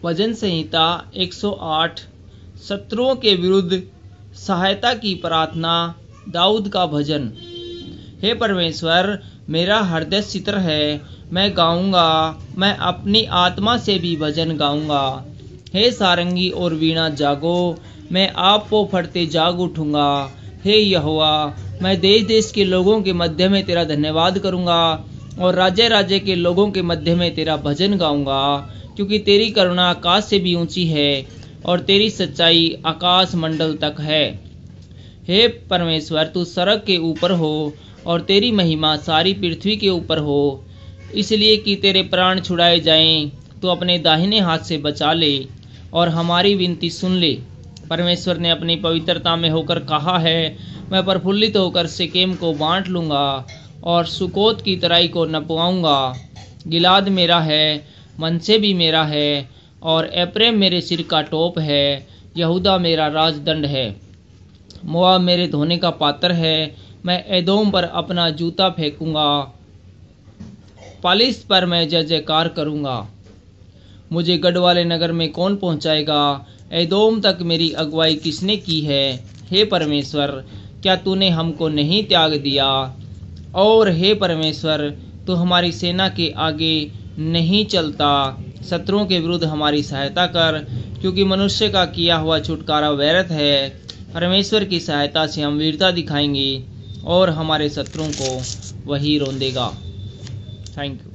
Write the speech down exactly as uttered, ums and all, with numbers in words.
भजन संहिता एक सौ आठ। शत्रुओं के विरुद्ध सहायता की प्रार्थना। दाऊद का भजन। हे परमेश्वर, मेरा हृदय शीतल है, मैं गाऊंगा, मैं अपनी आत्मा से भी भजन गाऊंगा। हे सारंगी और वीणा जागो, मैं आप पो फटते जाग उठूंगा। हे यहोवा, मैं देश देश के लोगों के मध्य में तेरा धन्यवाद करूंगा और राज्य राज्य के लोगों के मध्य में तेरा भजन गाऊंगा, क्योंकि तेरी करुणा आकाश से भी ऊंची है और तेरी सच्चाई आकाश मंडल तक है। हे परमेश्वर, तू सड़क के ऊपर हो और तेरी महिमा सारी पृथ्वी के ऊपर हो। इसलिए कि तेरे प्राण छुड़ाए जाएं, तो अपने दाहिने हाथ से बचा ले और हमारी विनती सुन ले। परमेश्वर ने अपनी पवित्रता में होकर कहा है, मैं प्रफुल्लित होकर सिकेम को बांट लूंगा और सुकोत की तराई को नपवाऊंगा। गिलाद मेरा है, मनसे भी मेरा है और एप्रेम मेरे सिर का टोप है। यहूदा मेरा राजदंड है। मोआब मेरे धोने का पात्र है। मैं एदोम पर अपना जूता फेंकूंगा, पालिस पर मैं जय जयकार करूंगा। मुझे गढ़ वाले नगर में कौन पहुंचाएगा? एदोम तक मेरी अगुवाई किसने की है? हे परमेश्वर, क्या तूने हमको नहीं त्याग दिया? और हे परमेश्वर, तू हमारी सेना के आगे नहीं चलता। शत्रुओं के विरुद्ध हमारी सहायता कर, क्योंकि मनुष्य का किया हुआ छुटकारा व्यर्थ है। परमेश्वर की सहायता से हम वीरता दिखाएंगे और हमारे शत्रुओं को वही रौंदेगा। Thank you.